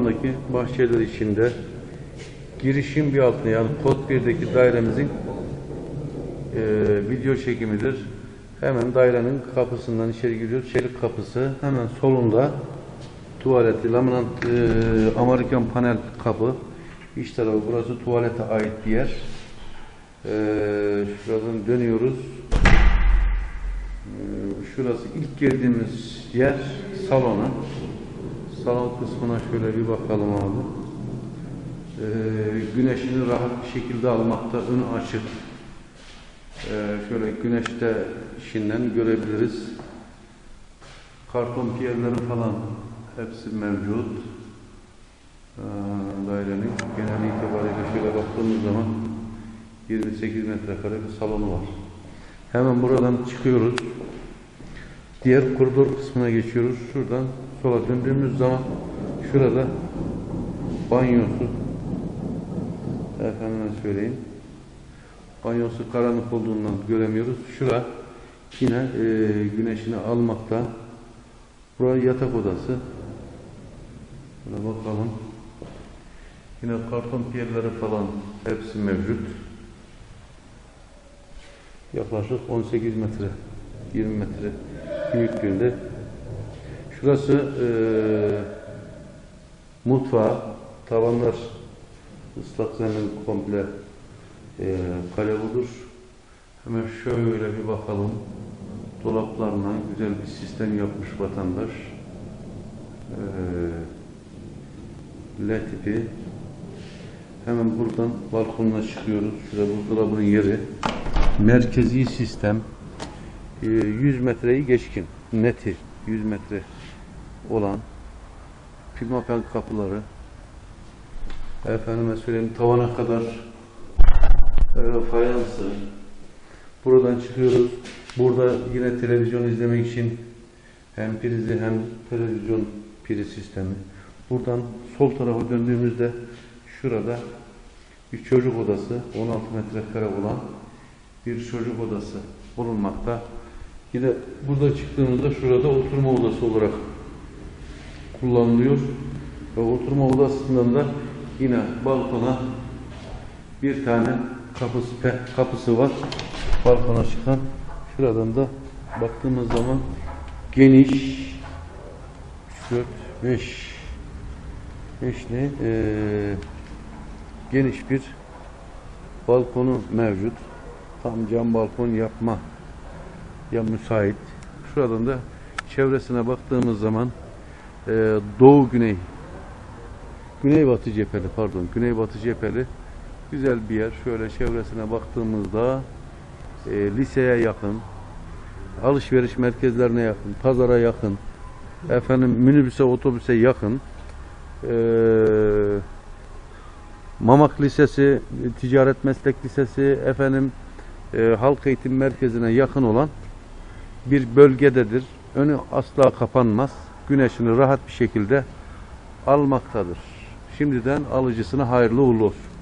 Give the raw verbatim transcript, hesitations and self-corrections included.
Almanya'daki bahçeler içinde girişin bir altında, yani kod birdeki dairemizin e, video çekimidir. Hemen dairenin kapısından içeri giriyoruz. Çelik kapısı. Hemen solunda tuvaleti, laminat e, Amerikan panel kapı. İç tarafı, burası tuvalete ait bir yer. E, şuradan dönüyoruz. E, şurası ilk girdiğimiz yer salonu. Salon kısmına şöyle bir bakalım abi. Ee, güneşini rahat bir şekilde almakta, önü açık. Ee, şöyle güneşte işinden görebiliriz. Karton piyerleri falan hepsi mevcut. Ee, dairenin genel itibariyle şöyle baktığımız zaman yirmi sekiz metrekare bir salonu var. Hemen buradan çıkıyoruz. Diğer koridor kısmına geçiyoruz. Şuradan sola döndüğümüz zaman şurada banyosu, efendime söyleyeyim, banyosu karanlık olduğundan göremiyoruz. Şura yine e, güneşini almakta. Burası yatak odası. Şuna bakalım. Yine karton piyerleri falan hepsi mevcut. Yaklaşık on sekiz metre, yirmi metre büyüklüğünde. Şurası e, mutfağı, tavanlar ıslak zemin, komple e, kalebudur. Hemen şöyle bir bakalım. Dolaplarına güzel bir sistem yapmış vatandaş. E, L tipi. Hemen buradan balkonuna çıkıyoruz. Şurada buzdolabının yeri. Merkezi sistem. E, yüz metreyi geçkin. Neti. yüz metre olan pimapen kapıları, efendime söyleyeyim tavana kadar e, fayansı. Buradan çıkıyoruz. Burada yine televizyon izlemek için hem prizi hem televizyon priz sistemi. Buradan sol tarafa döndüğümüzde şurada bir çocuk odası, on altı metrekare olan bir çocuk odası bulunmakta. Yine burada çıktığımızda şurada oturma odası olarak kullanılıyor. Ve oturma odasından da yine balkona bir tane kapısı, kapısı var. Balkona çıkan. Şuradan da baktığımız zaman geniş dört, beş beş ne? Ee, geniş bir balkonu mevcut. Tam cam balkon yapma ya müsait. Şuradan da çevresine baktığımız zaman e, doğu güney güneybatı cepheli pardon güneybatı cepheli güzel bir yer. Şöyle çevresine baktığımızda e, liseye yakın, alışveriş merkezlerine yakın, pazara yakın, efendim minibüse, otobüse yakın, e, Mamak Lisesi, Ticaret Meslek Lisesi, efendim e, halk eğitim merkezine yakın olan bir bölgededir. Önü asla kapanmaz. Güneşini rahat bir şekilde almaktadır. Şimdiden alıcısına hayırlı uğurlu olsun.